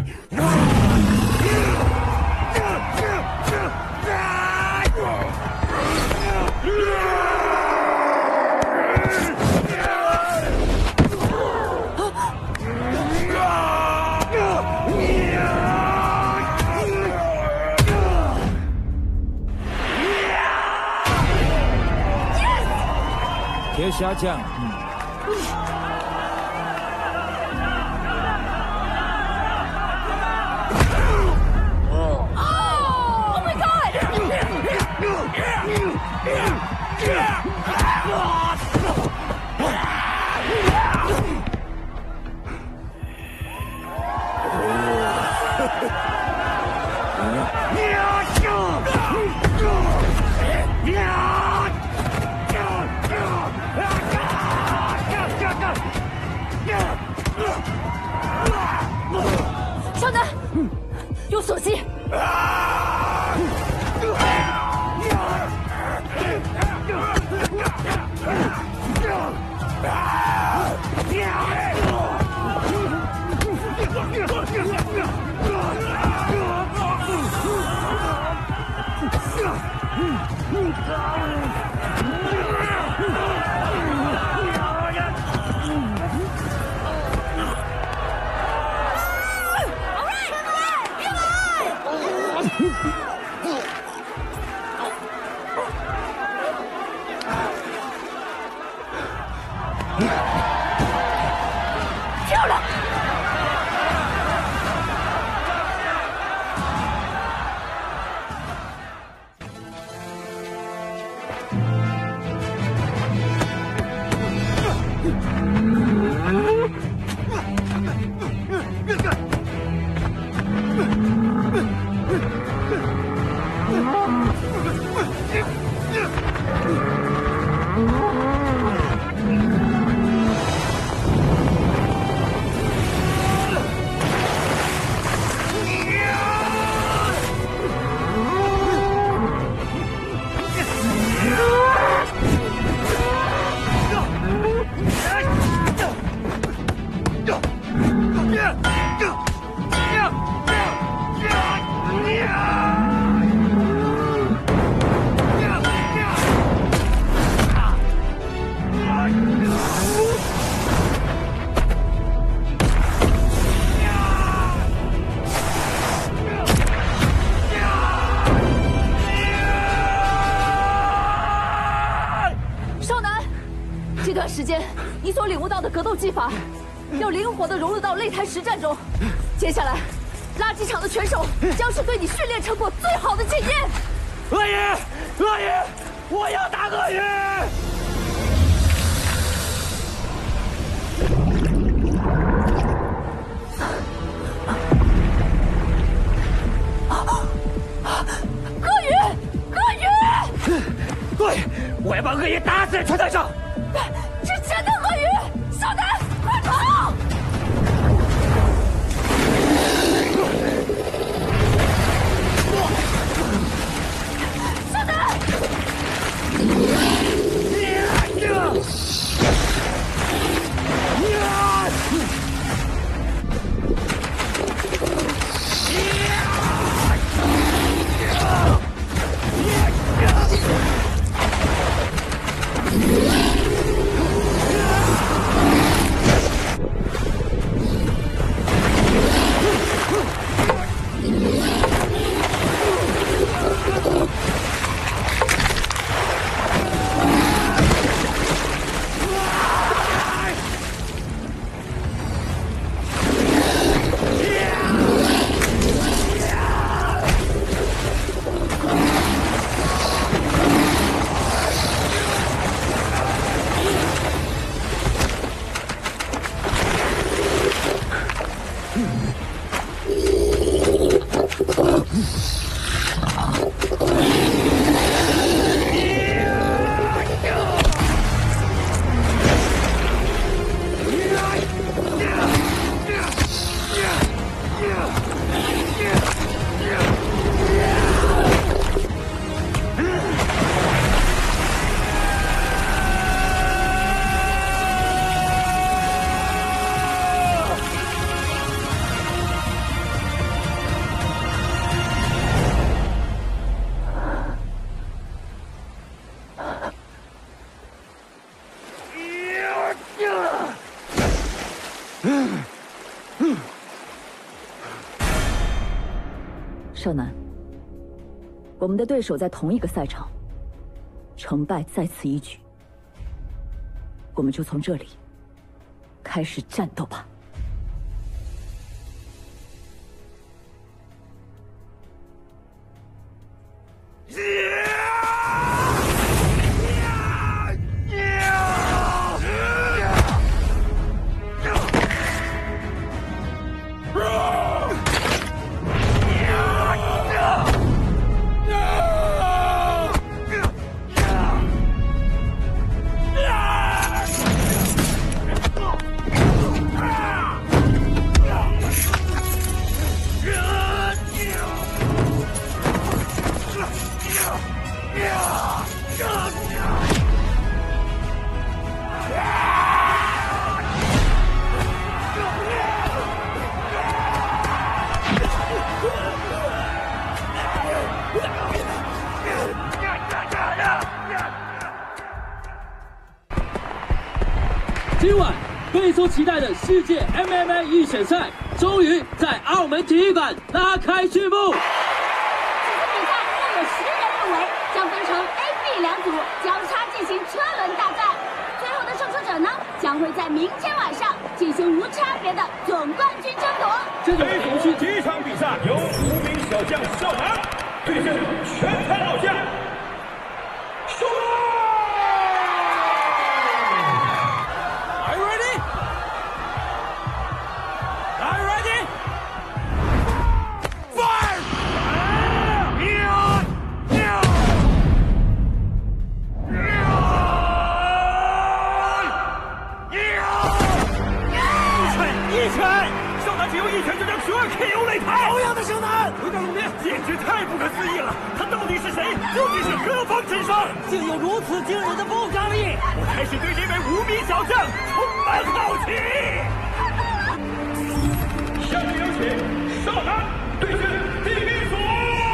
铁侠将， Oh my God！ 少男，用锁击！漂亮！这段时间，你所领悟到的格斗技法，要灵活地融入到擂台实战中。接下来，垃圾场的拳手将是对你训练成果最好的检验。 鳄鱼，鳄鱼，我要打鳄鱼！ 鳄鱼，鳄鱼！ 对，我要把鳄鱼打死在拳台上。 是真的鳄鱼！少男，快跑！少男！ 少南，我们的对手在同一个赛场，成败在此一举。我们就从这里开始战斗吧。 今晚备受期待的世界 MMA 预选赛终于在澳门体育馆拉开序幕。 这次比赛共有10人入围，将分成 A、B 两组交叉进行车轮大战。最后的胜出者呢，将会在明天晚上进行无差别的总冠军争夺。 这组是第一场比赛，由无名小将少南对阵全台老将少南。 KO 擂台，同样的少南回到路边，简直太不可思议了！他到底是谁？究竟是何方神圣？竟有如此惊人的爆炸力！我开始对这位无名小将充满好奇。下面有请少南对阵地狱锁。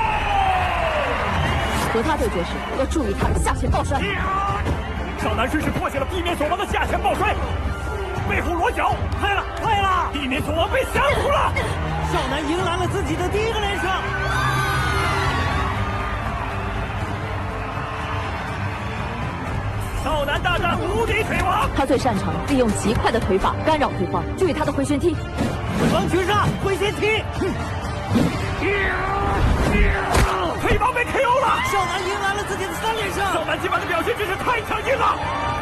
和他对决时要注意他的下潜抱摔。 少南顺势破解了地面锁王的下潜抱摔。 背后裸脚，坏了坏了！地面锁王被降服了， 少南迎来了自己的第1个连胜。 少南大战无敌腿王， 他最擅长利用极快的腿法干扰对方，注意他的回旋踢。 王群杀回旋踢， 腿王被 KO 了， 少南迎来了自己的3连胜。 少南今晚的表现真是太强劲了。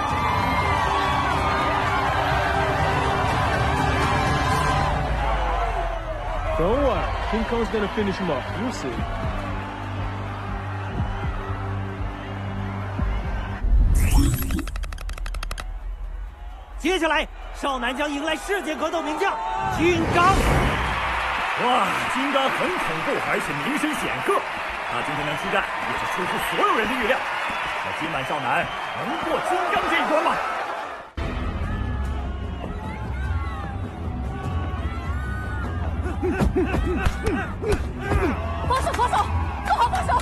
Don't worry, King Kong's gonna finish him off. You'll see. 接下来，少南将迎来世界格斗名将金刚。 哇，金刚很恐怖，而且名声显赫。他今天能出战，也是出乎所有人的预料。那今晚少南能过金刚这一关吗？ 防守，防守，做好防守！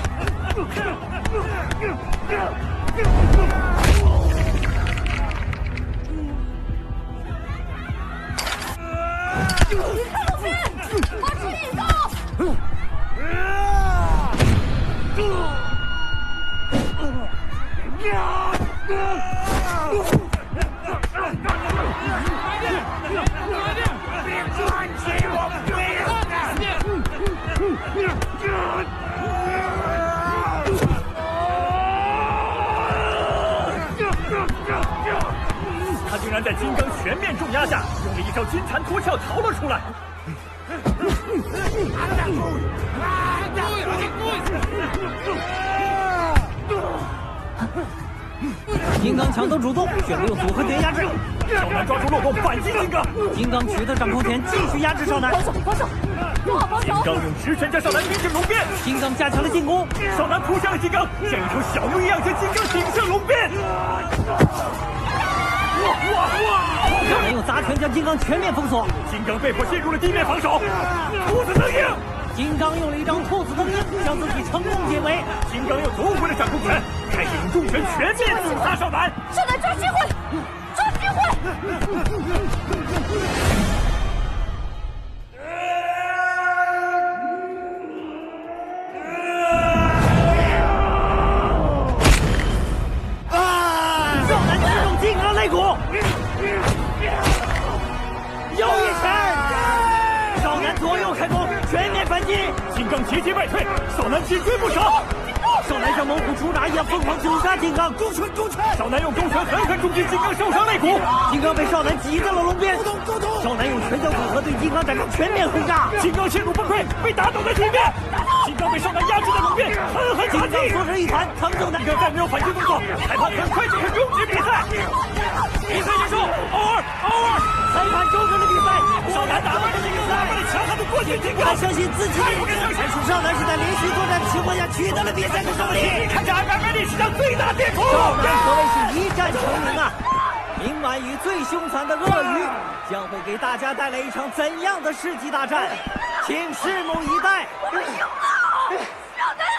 路边，保持引导。 他竟然在金刚全面重压下，用了一招金蝉脱壳逃了出来。 金刚抢走主动，选择用组合拳压制。 少南抓住漏洞，反击金刚。 金刚取得掌控权，继续压制少南。 防守，防守，做好防守。 金刚用直拳将少南逼进龙边。 金刚加强了进攻， 少南扑向了金刚，像一头小牛一样将金刚顶向龙边。 少南用砸拳将金刚全面封锁。 金刚被迫陷入了地面防守。兔子蹬鹰。 金刚用了一张兔子蹬鹰，将自己成功解围。 金刚又夺回了掌控权，开始用重拳全面刺杀少南。 少南抓机会，抓机会！ 开弓，全面反击！ 金刚节节败退，少南紧追不舍。 少南像猛虎出闸一样疯狂九杀金刚， 勾拳勾拳！少南用勾拳狠狠冲击金刚受伤肋骨， 金刚被少南挤在了笼边。少南用拳脚组合对金刚展开全面轰炸， 金刚陷入崩溃，被打倒在地面。金刚被少南压制在笼边，狠狠打击， 缩成一团，疼痛的。 金刚再没有反击动作，裁判很快就会终止比赛。比赛结束，over。 裁判终止了比赛， 少南打败了金刚，打败了强悍的过去金刚。 他相信自己的能力，阐述少南是在连续作战的情况下取得了比赛的胜利。 看着 MMA 历史上最大巅峰， 少南可谓是一战成名啊！明晚与最凶残的鳄鱼将会给大家带来一场怎样的世纪大战，请拭目以待。 我们赢了，少南。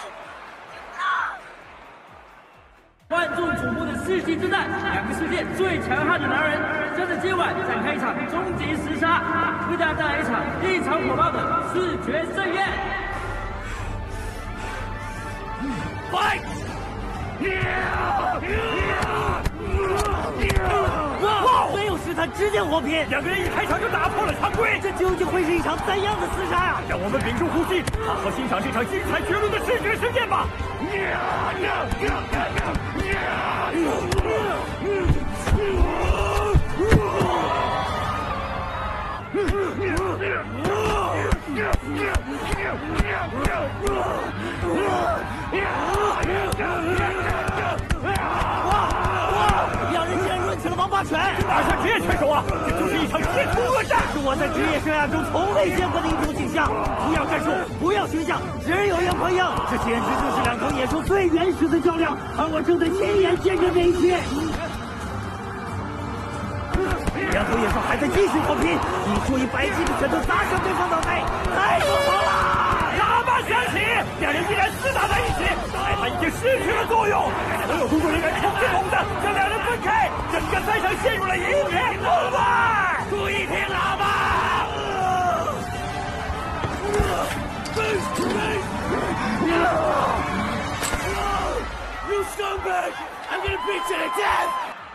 万众瞩目的世纪之战，两个世界最强悍的男人将在今晚展开一场终极厮杀，为大家带来一场异常火爆的视觉盛宴。 Fight！ 没有试探，直接火拼， 两个人一开场就打破了常规， 这究竟会是一场怎样的厮杀啊？ 让我们屏住呼吸，好好欣赏这场精彩绝伦的视觉盛宴吧！ 两人竟然抡起了王八拳， 哪像职业拳手啊！这就是一场天图恶战， 是我在职业生涯中从未见过的一种景象。不要战术，不要形象，只有硬碰硬，这简直就是两头野兽最原始的较量，而我正在亲眼见证这一切。两头野兽还在继续火拼，一出一百击的拳头砸向对方脑袋，太疯狂了！ 喇叭响起，两人依然厮打在一起，裁判已经失去了作用，所有工作人员冲进笼子，将两人分开，整个赛场陷入了一片混乱。注意听喇叭！You scumbag! I'm gonna beat you to death!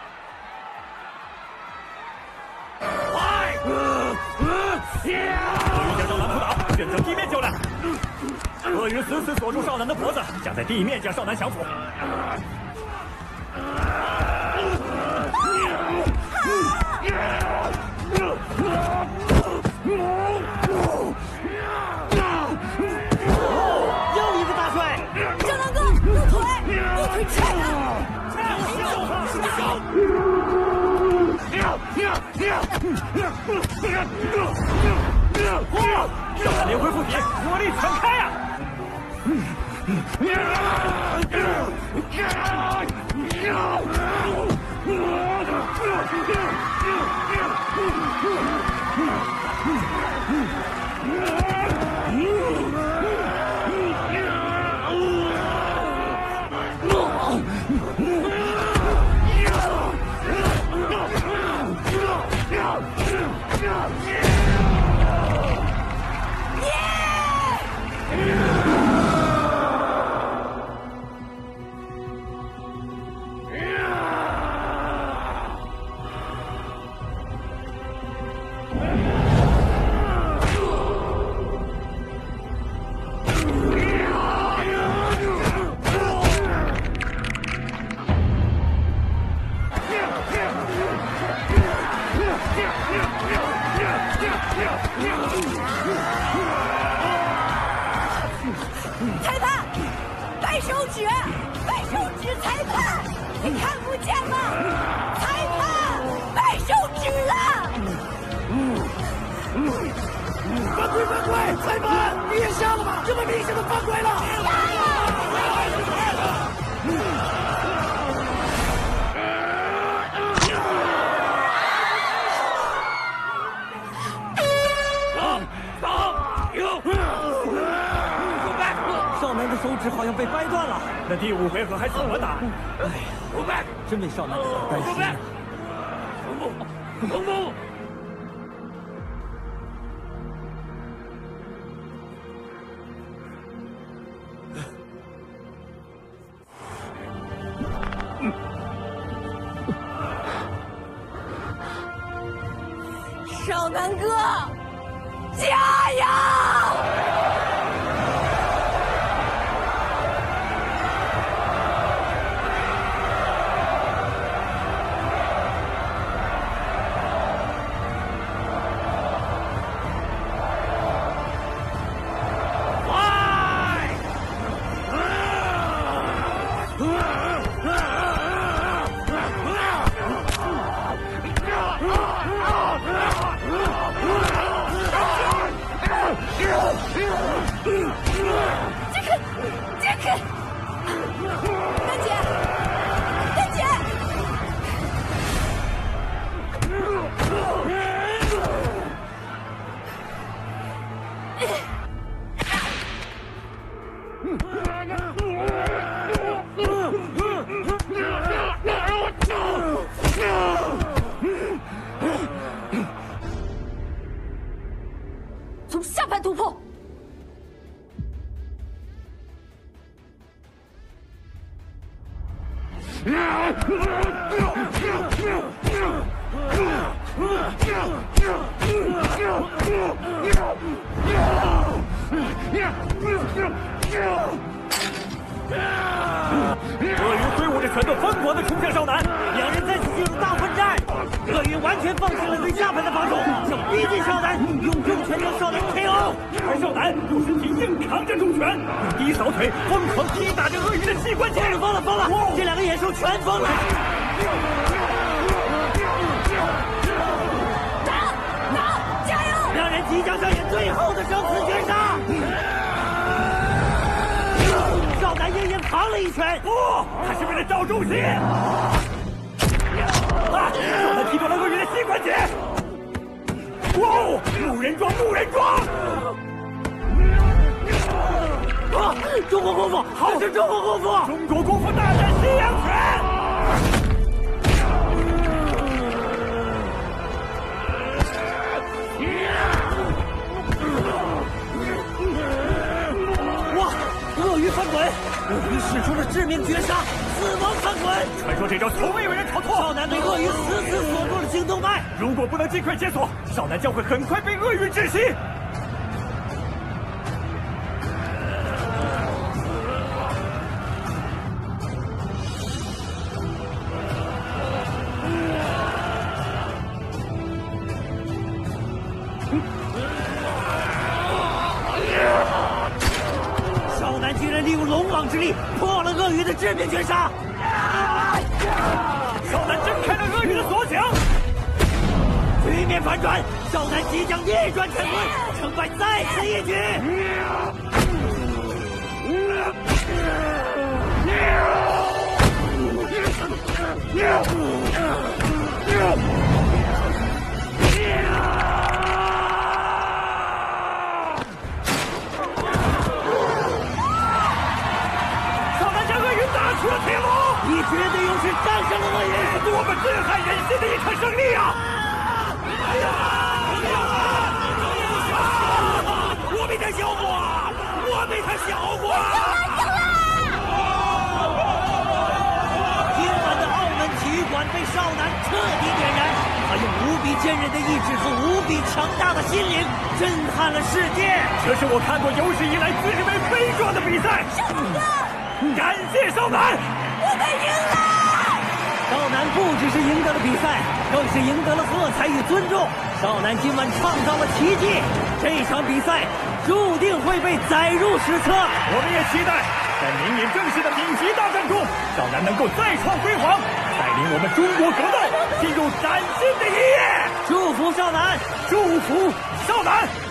鳄鱼将少南扑倒，选择地面较量。鳄鱼死死锁住少南的脖子，想在地面将少南降服。 又一个大帅！ 少南哥，右腿，右腿踹他！ 少南连回附体，火力全开啊！ 裁判，掰手指，掰手指！裁判，你看不见吗？裁判，掰手指了！ 犯规！犯规！裁判，你也瞎了吧？这么明显的犯规了！ 瞎呀！ 少南的手指好像被掰断了， 那第5回合还怎么打？ 哎呀，真为少南担心啊！ 少南哥，加油！ 杰克，丹姐，丹姐。从下盘突破。 鳄鱼挥舞着拳头，疯狂地冲向少男。 两人再次进入大混战，鳄鱼完全放弃了对下盘的防守，想逼近少男，用重拳将少男 KO。 而少男又是挺硬扛着重拳，用低扫腿疯狂踢打着鳄鱼的膝关节。 疯了！这两个野兽全疯了！ 打！加油！ 两人即将上演最后的生死绝杀。少男阴阴扛了一拳， 不，他是为了找重心。少男踢断了鳄鱼的膝关节。哇哦，木人桩！ 中国功夫，好是中国功夫！ 中国功夫大战西洋拳！ 哇！鳄鱼翻滚，鳄鱼使出了致命绝杀，死亡翻滚。 传说这招从未有人逃脱。 少男被鳄鱼死锁住了颈动脉， 如果不能尽快解锁，少男将会很快被鳄鱼窒息。 少男竟然利用龙王之力破了鳄鱼的致命绝杀。 少男挣开了鳄鱼的锁颈， 局面反转，少男即将逆转乾坤，成败在此一举。 少男将鳄鱼打出了铁笼， 你绝对勇士战胜了鳄鱼， 多么震撼人心的一场胜利啊！我比他小过， 今晚的澳门体育馆被少男彻底点燃，他用无比坚韧的意志和无比强大的心灵震撼了世界。 这是我看过有史以来最为悲壮的比赛。感谢少男， 我们赢了！ 少男不只是赢得了比赛，更是赢得了喝彩与尊重。少男今晚创造了奇迹，这场比赛注定会被载入史册。 我们也期待在明年正式的顶级大战中，少男能够再创辉煌，带领我们中国格斗进入崭新的一页。 祝福少男， 祝福少男。